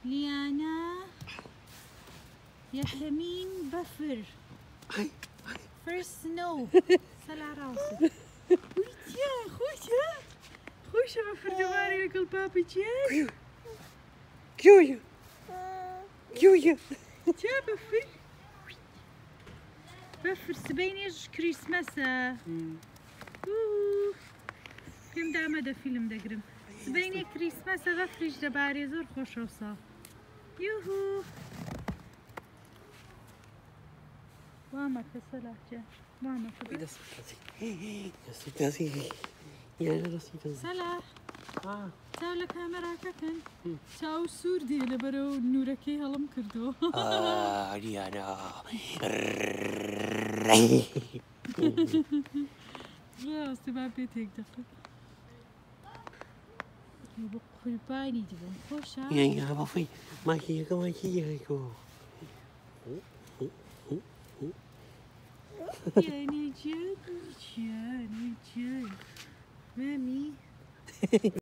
ليانا ياسمين بفر first snow سلع راسك خوشا خوشا بفر دواري لك البابي جاي كيويا كيويا جا بفر بفر سبينيش كريسماسا فيلم دا مدى فيلم دقرم سبيني كريسماسا بفرش دباري زور خوش وصا يوهو ماما كسلا جا ماما كده سلا تاو لكاميرا ككن تاو سور دي لبرو نوركي هلم كردو ريانا راسي ما بيتك دقيق يبقى بايني دبن خوشا يا بافي ما هيكو يعني جد مامي